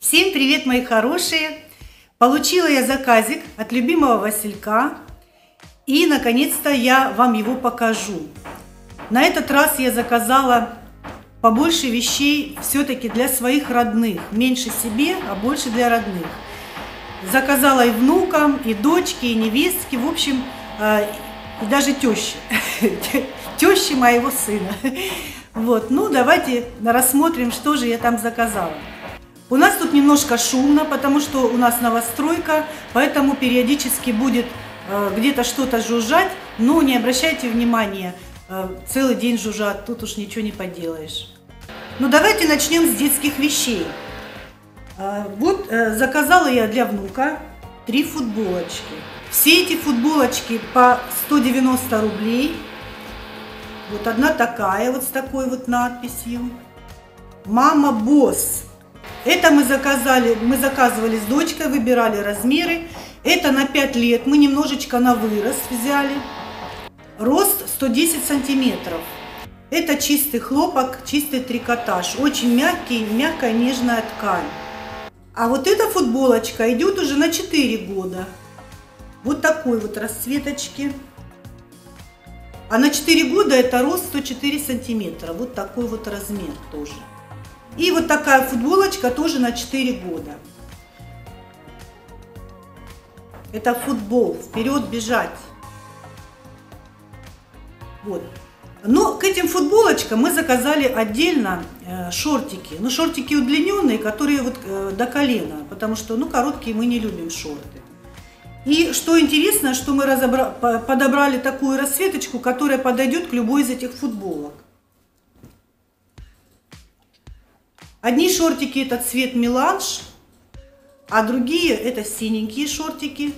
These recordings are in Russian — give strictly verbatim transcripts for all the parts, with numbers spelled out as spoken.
Всем привет, мои хорошие! Получила я заказик от любимого Василька, и наконец-то я вам его покажу. На этот раз я заказала побольше вещей все-таки для своих родных. Меньше себе, а больше для родных. Заказала и внукам, и дочке, и невестке, в общем, и даже теще. Теще моего сына. Вот, ну давайте рассмотрим, что же я там заказала. У нас тут немножко шумно, потому что у нас новостройка, поэтому периодически будет э, где-то что-то жужжать, но не обращайте внимания, э, целый день жужжат, тут уж ничего не поделаешь. Ну давайте начнем с детских вещей. Э, вот э, заказала я для внука три футболочки. Все эти футболочки по сто девяносто рублей. Вот одна такая, вот с такой вот надписью. Мама Босс. Это мы заказали, мы заказывали с дочкой, выбирали размеры. Это на пять лет, мы немножечко на вырост взяли. Рост сто десять сантиметров. Это чистый хлопок, чистый трикотаж. Очень мягкий, мягкая, нежная ткань. А вот эта футболочка идет уже на четыре года. Вот такой вот расцветочки. А на четыре года это рост сто четыре сантиметра. Вот такой вот размер тоже. И вот такая футболочка тоже на четыре года. Это футбол, вперед бежать. Вот. Но к этим футболочкам мы заказали отдельно э, шортики. Ну, шортики удлиненные, которые вот э, до колена, потому что, ну, короткие мы не любим шорты. И что интересно, что мы разобра... подобрали такую расцветочку, которая подойдет к любой из этих футболок. Одни шортики это цвет меланж, а другие это синенькие шортики.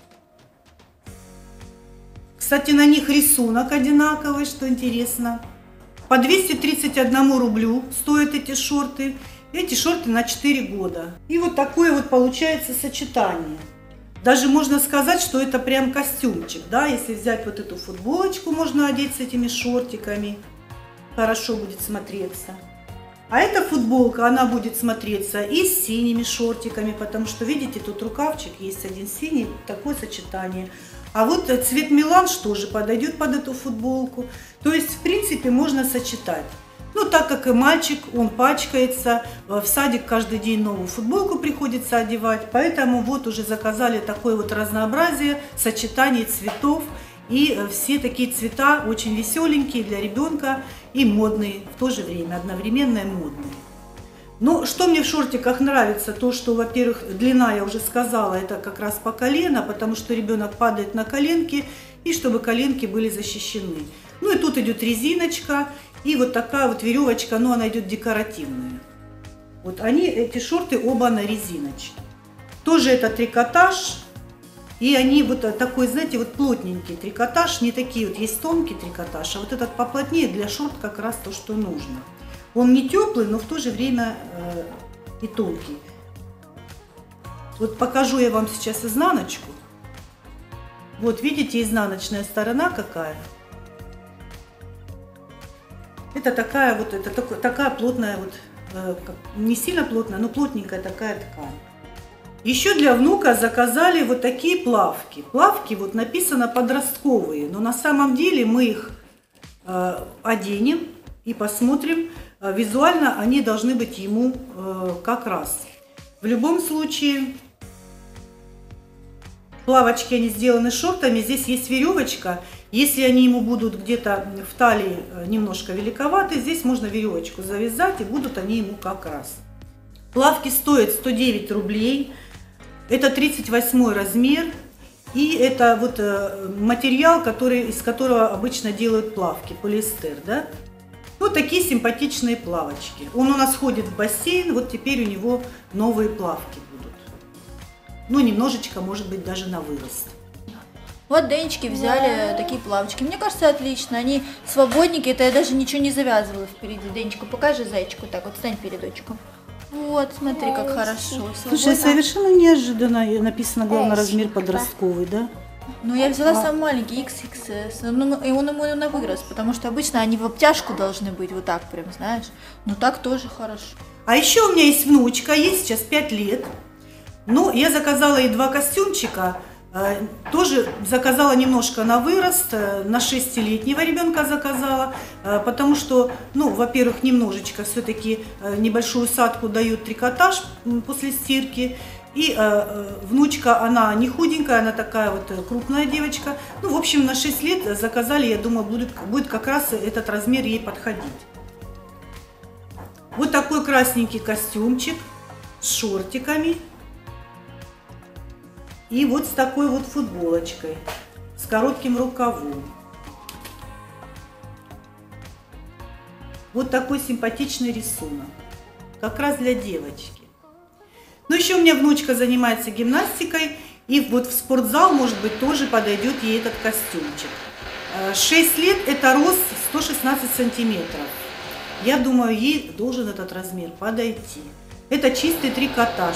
Кстати, на них рисунок одинаковый, что интересно. По двести тридцать один рублю стоят эти шорты. Эти шорты на четыре года. И вот такое вот получается сочетание. Даже можно сказать, что это прям костюмчик, да, если взять вот эту футболочку, можно одеть с этими шортиками. Хорошо будет смотреться. А эта футболка, она будет смотреться и с синими шортиками, потому что, видите, тут рукавчик есть один синий, такое сочетание. А вот цвет меланж тоже подойдет под эту футболку. То есть, в принципе, можно сочетать. Ну, так как и мальчик, он пачкается, в садик каждый день новую футболку приходится одевать, поэтому вот уже заказали такое вот разнообразие, сочетание цветов. И все такие цвета очень веселенькие для ребенка и модные в то же время, одновременно и модные. Но что мне в шортиках нравится, то что, во-первых, длина, я уже сказала, это как раз по колено, потому что ребенок падает на коленки, и чтобы коленки были защищены. Ну и тут идет резиночка, и вот такая вот веревочка, но она идет декоративная. Вот они, эти шорты оба на резиночке. Тоже это трикотаж. И они вот такой, знаете, вот плотненький трикотаж, не такие вот, есть тонкий трикотаж, а вот этот поплотнее для шорт как раз то, что нужно. Он не теплый, но в то же время э, и тонкий. Вот покажу я вам сейчас изнаночку. Вот видите, изнаночная сторона какая. Это такая вот, это такая плотная вот, э, не сильно плотная, но плотненькая такая ткань. Еще для внука заказали вот такие плавки. Плавки вот написано подростковые, но на самом деле мы их э, оденем и посмотрим. Э, визуально они должны быть ему э, как раз. В любом случае, плавочки они сделаны шортами. Здесь есть веревочка. Если они ему будут где-то в талии немножко великоваты, здесь можно веревочку завязать, и будут они ему как раз. Плавки стоят сто девять рублей. Это тридцать восьмой размер, и это вот материал, который, из которого обычно делают плавки, полиэстер, да? Вот такие симпатичные плавочки. Он у нас ходит в бассейн, вот теперь у него новые плавки будут. Ну, немножечко, может быть, даже на вырост. Вот Денечки взяли такие плавочки. Мне кажется, отлично. Они свободненькие, это я даже ничего не завязывала впереди. Денечка, покажи зайчику так, вот стань перед дочком. Вот, смотри, как хорошо. Слушай, совершенно неожиданно написано, главный размер подростковый, да? Ну, я взяла а. самый маленький, икс икс эс, ну, и он ему на вырост, потому что обычно они в обтяжку должны быть, вот так прям, знаешь. Но так тоже хорошо. А еще у меня есть внучка, ей сейчас пять лет. Ну, я заказала ей два костюмчика. Тоже заказала немножко на вырост, на шестилетнего ребенка заказала, потому что, ну, во-первых, немножечко все-таки небольшую усадку дает трикотаж после стирки. И э, внучка, она не худенькая, она такая вот крупная девочка. Ну, в общем, на шесть лет заказали, я думаю, будет, будет как раз этот размер ей подходить. Вот такой красненький костюмчик с шортиками. И вот с такой вот футболочкой, с коротким рукавом. Вот такой симпатичный рисунок, как раз для девочки. Ну, еще у меня внучка занимается гимнастикой, и вот в спортзал, может быть, тоже подойдет ей этот костюмчик. шесть лет – это рост сто шестнадцать сантиметров. Я думаю, ей должен этот размер подойти. Это чистый трикотаж.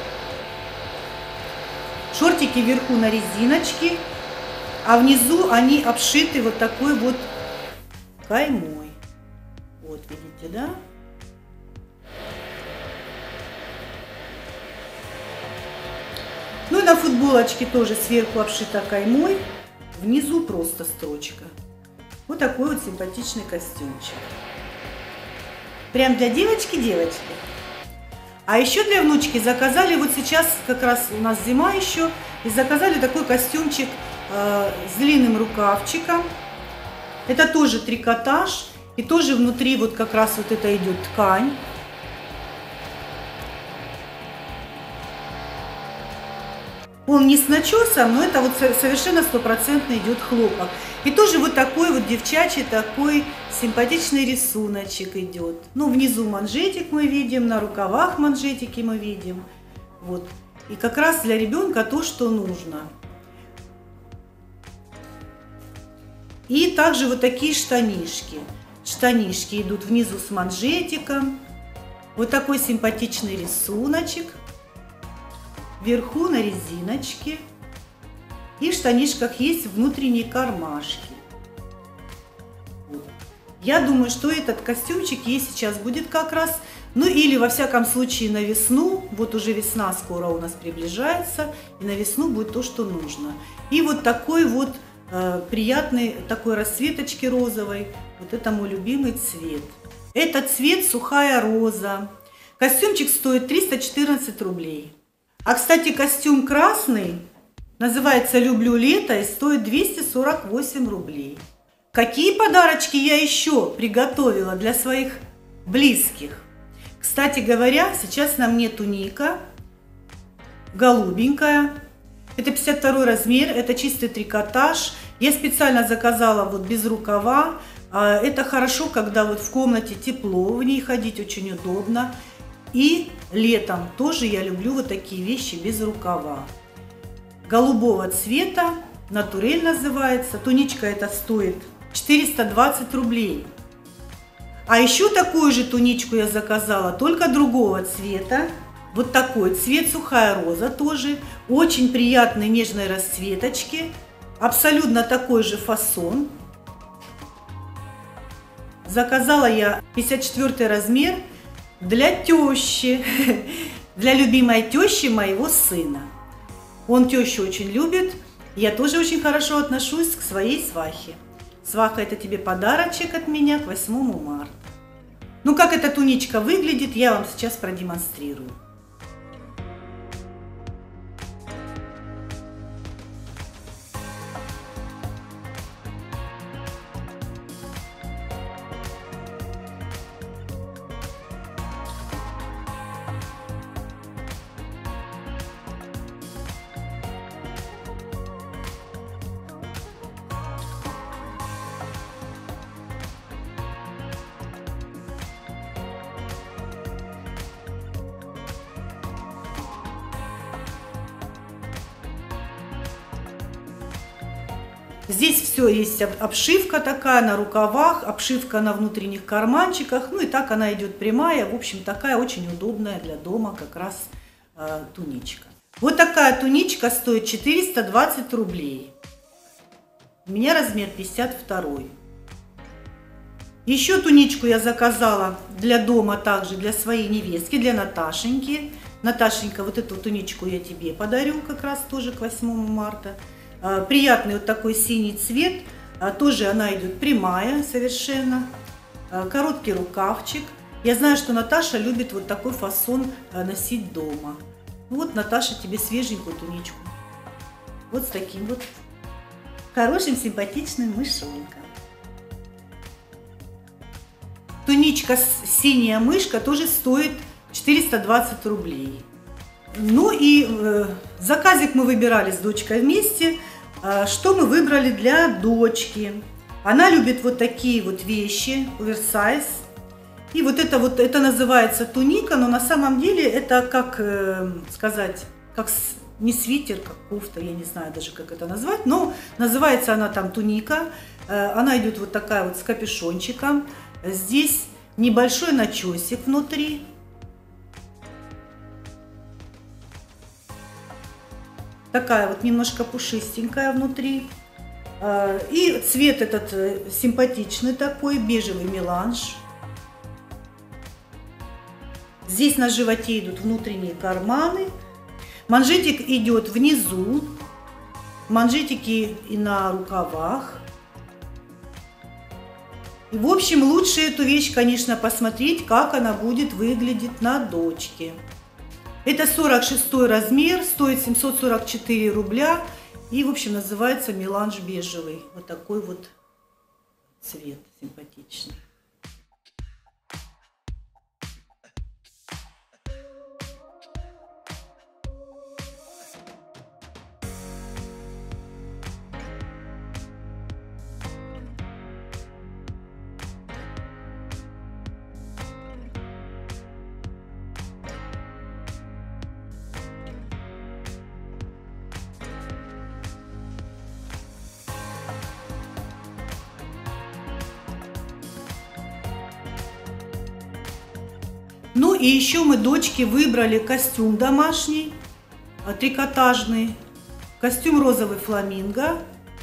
Шортики вверху на резиночке, а внизу они обшиты вот такой вот каймой. Вот, видите, да? Ну и на футболочке тоже сверху обшита каймой, внизу просто строчка. Вот такой вот симпатичный костюмчик. Прям для девочки-девочки. А еще для внучки заказали, вот сейчас как раз у нас зима еще, и заказали такой костюмчик э, с длинным рукавчиком. Это тоже трикотаж, и тоже внутри вот как раз вот это идет ткань. Он не с начесом, но это вот совершенно стопроцентно идет хлопок. И тоже вот такой вот девчачий, такой симпатичный рисуночек идет. Ну, внизу манжетик мы видим, на рукавах манжетики мы видим. Вот. И как раз для ребенка то, что нужно. И также вот такие штанишки. Штанишки идут внизу с манжетиком. Вот такой симпатичный рисуночек. Вверху на резиночке. И в штанишках есть внутренние кармашки. Вот. Я думаю, что этот костюмчик ей сейчас будет как раз, ну или во всяком случае на весну, вот уже весна скоро у нас приближается, и на весну будет то, что нужно. И вот такой вот э, приятный, такой расцветочки розовой, вот это мой любимый цвет. Это цвет сухая роза. Костюмчик стоит триста четырнадцать рублей. А, кстати, костюм красный называется «Люблю лето» и стоит двести сорок восемь рублей. Какие подарочки я еще приготовила для своих близких? Кстати говоря, сейчас на мне туника голубенькая. Это пятьдесят второй размер, это чистый трикотаж. Я специально заказала вот без рукава. Это хорошо, когда вот в комнате тепло, в ней ходить очень удобно. И летом тоже я люблю вот такие вещи без рукава. Голубого цвета, натурель называется. Туничка эта стоит четыреста двадцать рублей. А еще такую же туничку я заказала, только другого цвета. Вот такой цвет, сухая роза тоже. Очень приятной нежной расцветочки. Абсолютно такой же фасон. Заказала я пятьдесят четвёртый размер. Для тещи, для любимой тещи моего сына. Он тещу очень любит, я тоже очень хорошо отношусь к своей свахе. Сваха, это тебе подарочек от меня к восьмому марта. Ну, как эта туничка выглядит, я вам сейчас продемонстрирую. Здесь все есть обшивка такая на рукавах, обшивка на внутренних карманчиках. Ну и так она идет прямая. В общем, такая очень удобная для дома как раз э, туничка. Вот такая туничка стоит четыреста двадцать рублей. У меня размер пятьдесят второй. Еще туничку я заказала для дома, также для своей невестки, для Наташеньки. Наташенька, вот эту туничку я тебе подарю как раз тоже к восьмому марта. Приятный вот такой синий цвет, тоже она идет прямая совершенно. Короткий рукавчик. Я знаю, что Наташа любит вот такой фасон носить дома. Вот, Наташа, тебе свеженькую туничку. Вот с таким вот хорошим, симпатичным мышоньком. Туничка «Синяя мышка» тоже стоит четыреста двадцать рублей. Ну и э, заказик мы выбирали с дочкой вместе. Э, что мы выбрали для дочки? Она любит вот такие вот вещи, оверсайз. И вот это вот, это называется туника, но на самом деле это как э, сказать, как не свитер, как кофта, я не знаю даже как это назвать, но называется она там туника. Э, она идет вот такая вот с капюшончиком. Здесь небольшой начесик внутри. Такая вот немножко пушистенькая внутри. И цвет этот симпатичный такой, бежевый меланж. Здесь на животе идут внутренние карманы. Манжетик идет внизу. Манжетики и на рукавах. И, в общем, лучше эту вещь, конечно, посмотреть, как она будет выглядеть на дочке. Это сорок шестой размер, стоит семьсот сорок четыре рубля. И, в общем, называется меланж бежевый. Вот такой вот цвет симпатичный. Ну и еще мы дочке выбрали костюм домашний, трикотажный, костюм розовый фламинго.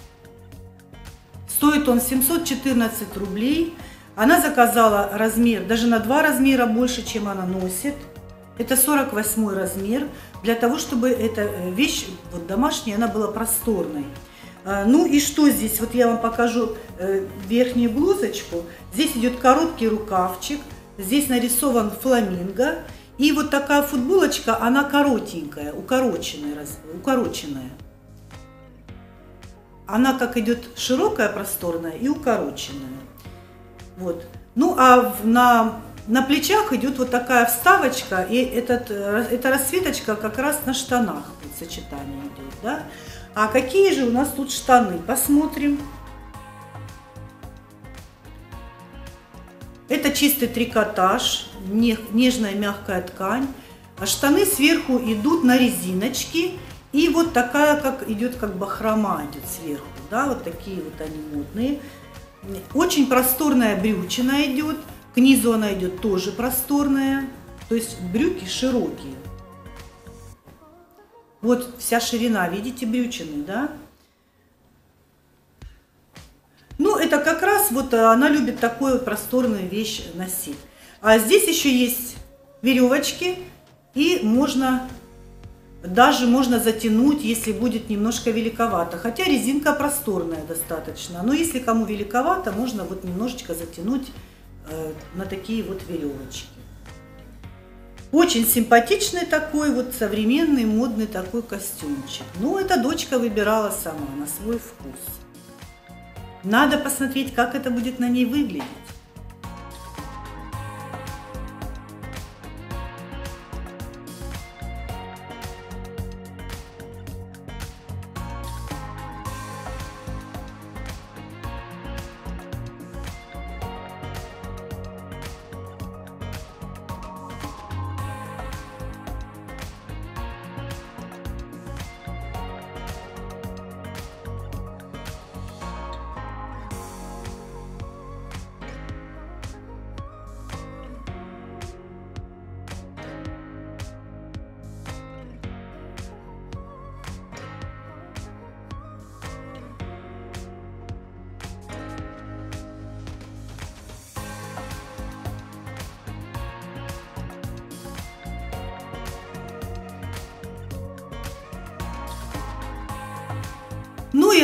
Стоит он семьсот четырнадцать рублей. Она заказала размер, даже на два размера больше, чем она носит. Это сорок восьмой размер, для того, чтобы эта вещь вот, домашняя, она была просторной. Ну и что здесь? Вот я вам покажу верхнюю блузочку. Здесь идет короткий рукавчик. Здесь нарисован фламинго. И вот такая футболочка, она коротенькая, укороченная. укороченная. Она как идет широкая, просторная и укороченная. Вот. Ну а на, на плечах идет вот такая вставочка. И этот, эта расцветочка как раз на штанах вот, сочетание идет. Да? А какие же у нас тут штаны? Посмотрим. Это чистый трикотаж, нежная мягкая ткань. А штаны сверху идут на резиночке. И вот такая, как идет, как бахрома идет сверху. Да, вот такие вот они модные. Очень просторная брючина идет. К низу она идет тоже просторная. То есть брюки широкие. Вот вся ширина, видите, брючины, да? Ну, это как раз вот она любит такую вот просторную вещь носить. А здесь еще есть веревочки, и можно, даже можно затянуть, если будет немножко великовато. Хотя резинка просторная достаточно, но если кому великовато, можно вот немножечко затянуть э, на такие вот веревочки. Очень симпатичный такой вот современный модный такой костюмчик. Ну, эта дочка выбирала сама на свой вкус. Надо посмотреть, как это будет на ней выглядеть.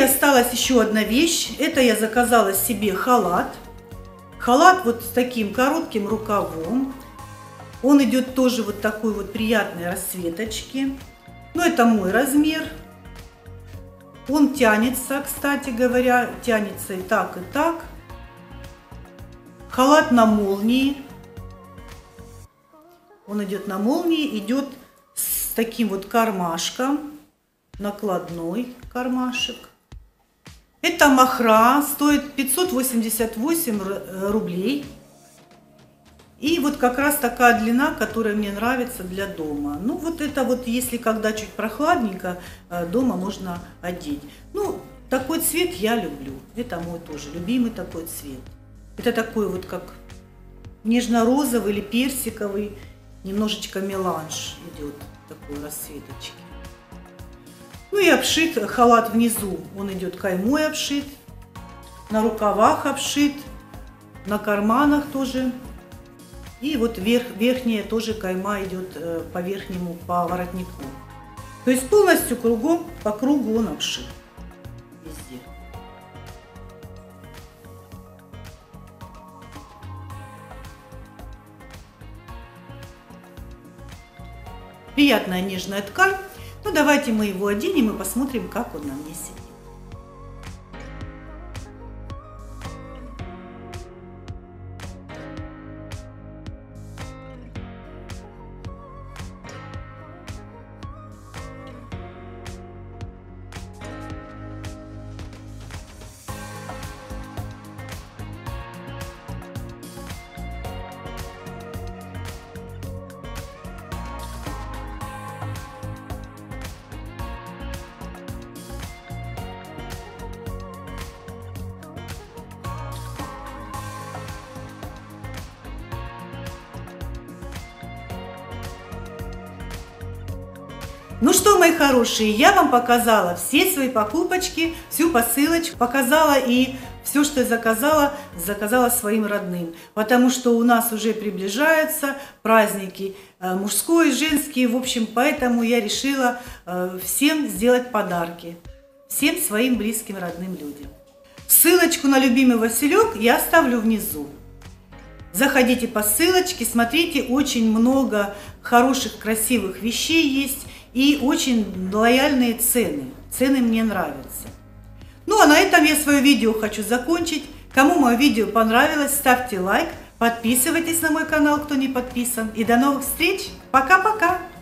осталась еще одна вещь. Это я заказала себе халат. Халат вот с таким коротким рукавом. Он идет тоже вот такой вот приятной расцветочки. Но это мой размер. Он тянется, кстати говоря, тянется и так, и так. Халат на молнии. Он идет на молнии, идет с таким вот кармашком, накладной кармашек. Это махра, стоит пятьсот восемьдесят восемь рублей. И вот как раз такая длина, которая мне нравится для дома. Ну вот это вот, если когда чуть прохладненько, дома можно одеть. Ну, такой цвет я люблю. Это мой тоже любимый такой цвет. Это такой вот как нежно-розовый или персиковый, немножечко меланж идет такой расцветочки. Ну и обшит халат внизу, он идет каймой обшит, на рукавах обшит, на карманах тоже. И вот верх, верхняя тоже кайма идет по верхнему, по воротнику. То есть полностью кругом, по кругу он обшит везде. Приятная нежная ткань. Ну давайте мы его оденем и посмотрим, как он на мне сидит. Ну что, мои хорошие, я вам показала все свои покупочки, всю посылочку, показала и все, что я заказала, заказала своим родным. Потому что у нас уже приближаются праздники мужской, женские, в общем, поэтому я решила всем сделать подарки. Всем своим близким, родным людям. Ссылочку на любимый Василек я оставлю внизу. Заходите по ссылочке, смотрите, очень много хороших, красивых вещей есть. И очень лояльные цены. Цены мне нравятся. Ну а на этом я свое видео хочу закончить. Кому мое видео понравилось, ставьте лайк, подписывайтесь на мой канал, кто не подписан. И до новых встреч. Пока-пока.